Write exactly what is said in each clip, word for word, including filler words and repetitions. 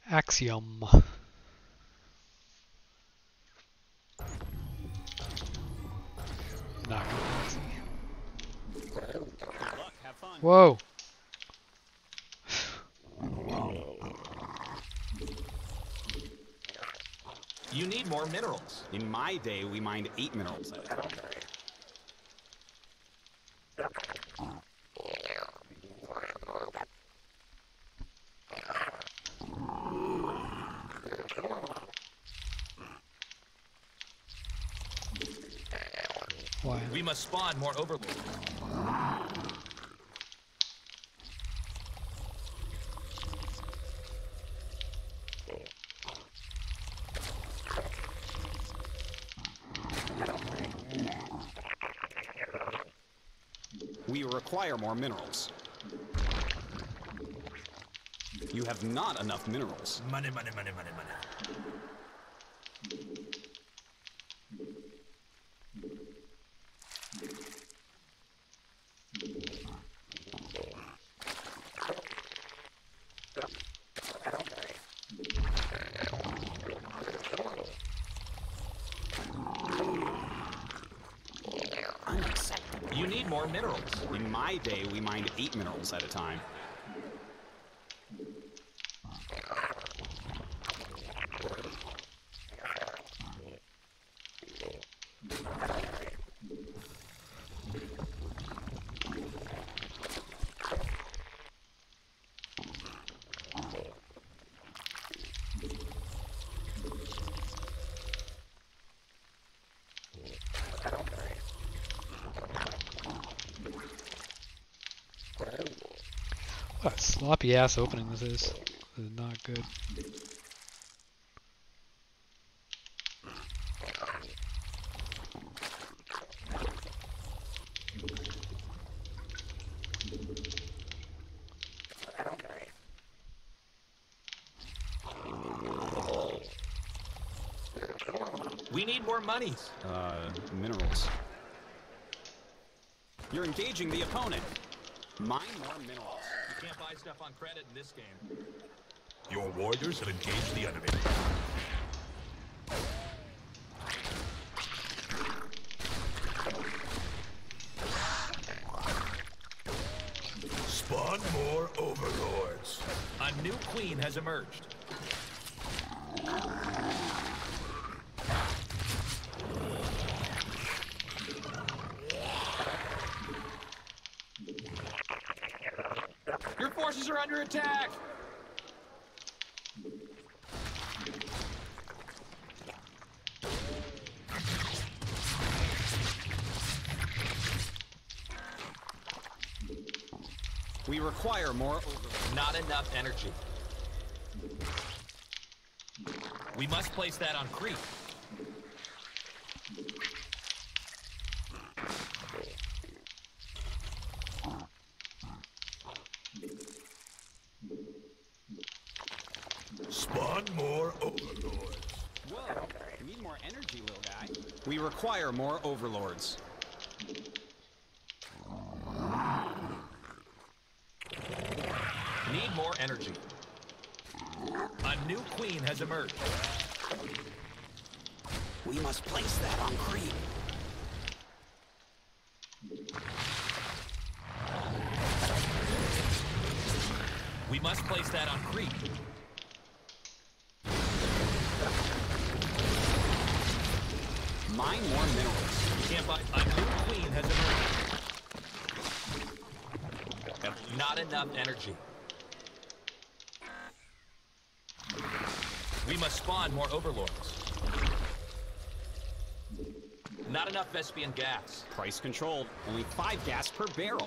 Axiom. Not gonna see. Whoa! You need more minerals. In my day, we mined eight minerals at a time. Why? We must spawn more overlords. We require more minerals. You have not enough minerals. Money, money, money, money, money. You need more minerals. In my day, we mined eight minerals at a time. What a sloppy ass opening this is. This is not good. We need more monies. Uh, minerals. You're engaging the opponent. Mine more minerals. You can't buy stuff on credit in this game. Your warriors have engaged the enemy. Spawn more overlords. A new queen has emerged. Your forces are under attack! We require more overlords. Not enough energy. We must place that on creep. Spawn more overlords. Whoa, you need more energy, little guy. We require more overlords. Need more energy. A new queen has emerged. We must place that on creep. We must place that on creep. Mine more minerals. You can't buy. A new queen has emerged. Not enough energy. We must spawn more overlords. Not enough Vespian gas. Price controlled. Only five gas per barrel.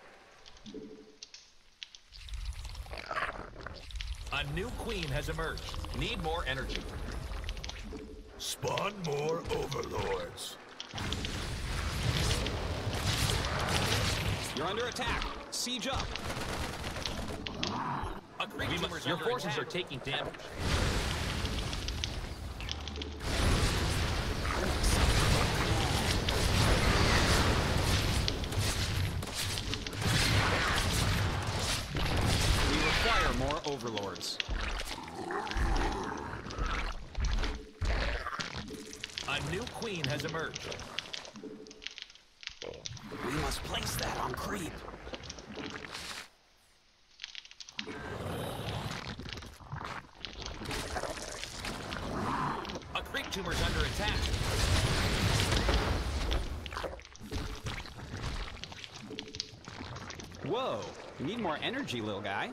A new queen has emerged. Need more energy. Spawn more overlords. You're under attack. Siege up. We must, your forces attack. Are taking damage. We require more overlords. queen has emerged. We must place that on creep. A creep tumor's under attack. Whoa, you need more energy, little guy.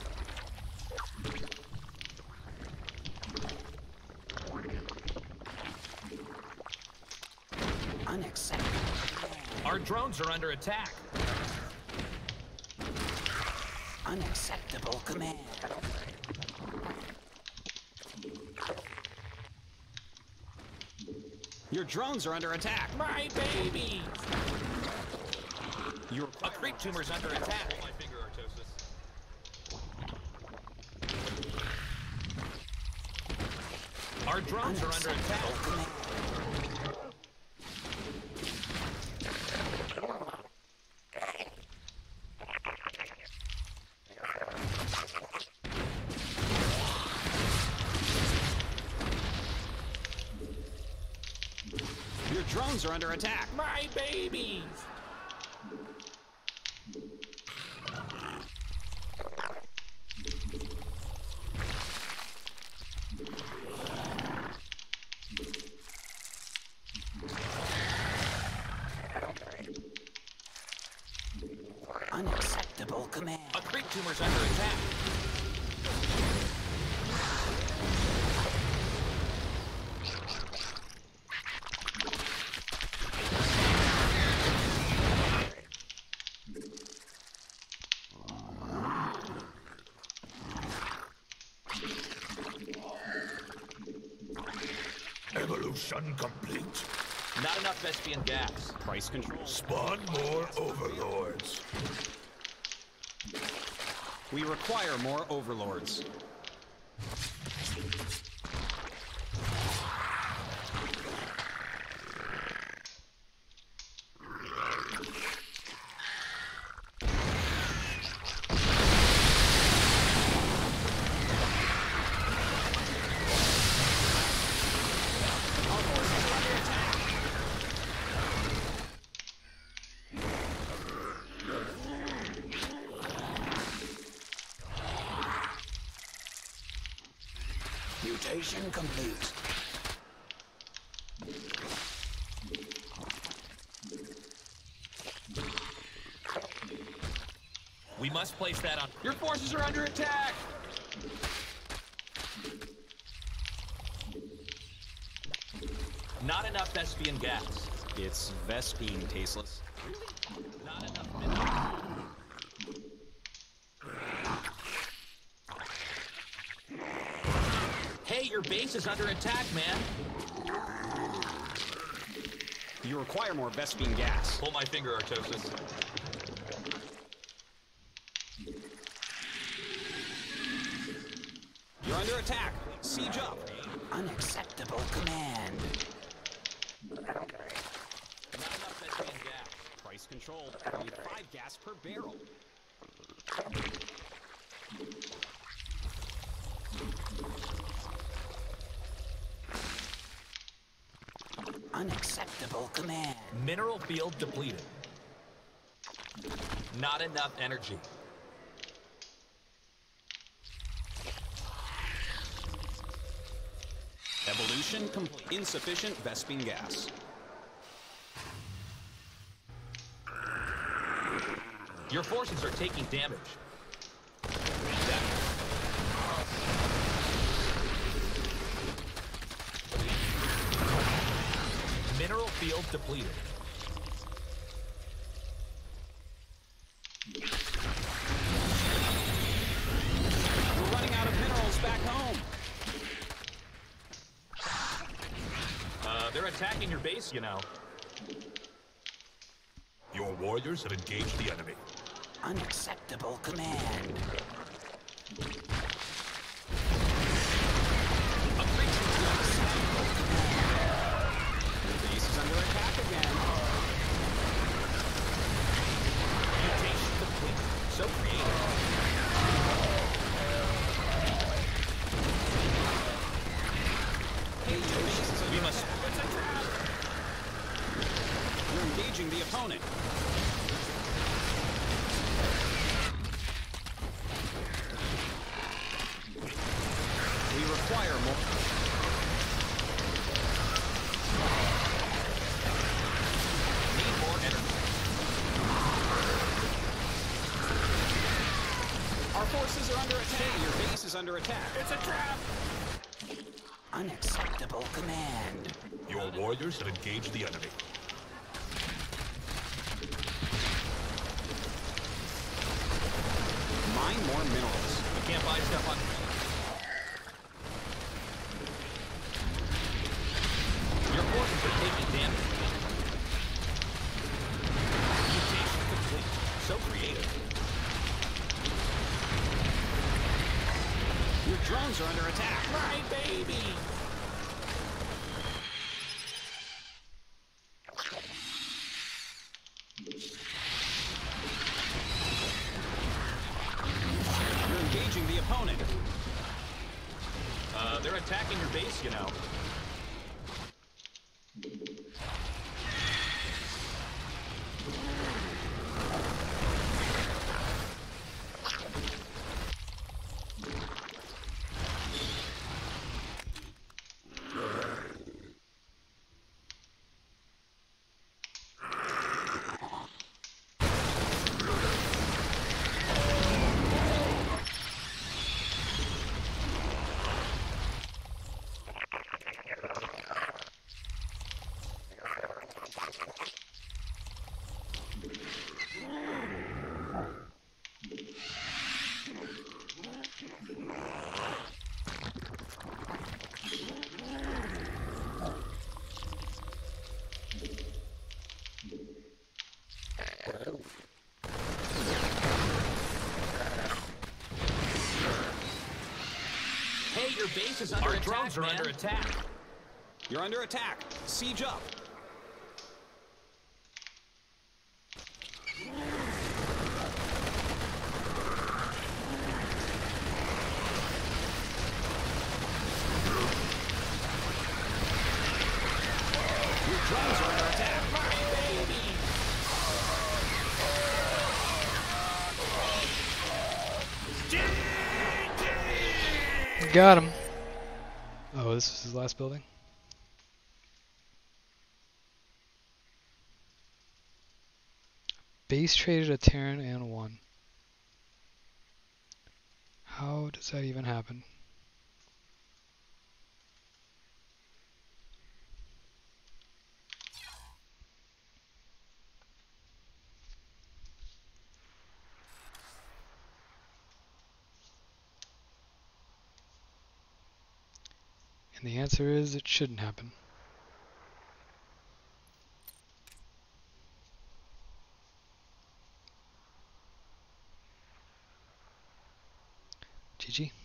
Unacceptable. Our drones are under attack. Unacceptable command. Your drones are under attack. My baby! Your A creep tumor's under attack. My finger, Artosis. Our drones are under attack. command. Your drones are under attack. My babies! Unacceptable command. A creep tumor's under attack. Evolution complete. Not enough Vespian gas. Price control. Spawn more overlords. We require more overlords. Mutation complete. We must place that on. Your forces are under attack! Not enough Vespian gas. It's Vespine, tasteless. Not enough minerals. Hey, your base is under attack, man. You require more Vespine gas. Pull my finger, Artosis. You're under attack. Siege up. Unacceptable command. Not enough Vespian gas. Price control. We need five gas per barrel. Unacceptable command. Mineral field depleted. Not enough energy. Evolution complete. Insufficient Vespine gas. Your forces are taking damage. Mineral field depleted. We're running out of minerals back home. Uh, they're attacking your base, you know. Your warriors have engaged the enemy. Unacceptable command. A creature Unacceptable command. The base is under attack again. mutation complete. So creative. We must. It's a trap! engaging the opponent. We require more. Need more energy. Our forces are under attack. Your base is under attack. It's a trap! Unacceptable command. Your warriors have engaged the enemy. Mine more minerals. You can't buy stuff on credit. Your forces are taking damage. Mutation complete. So creative. Your drones are under attack. My baby! You're engaging the opponent. Uh, they're attacking your base, you know. Hey, your base is under Our attack, drones are man. under attack. You're under attack. Siege up. Your drones are under attack. My baby! Got him. Oh, this is his last building? Base traded a Terran and won. How does that even happen? And the answer is it shouldn't happen. G G.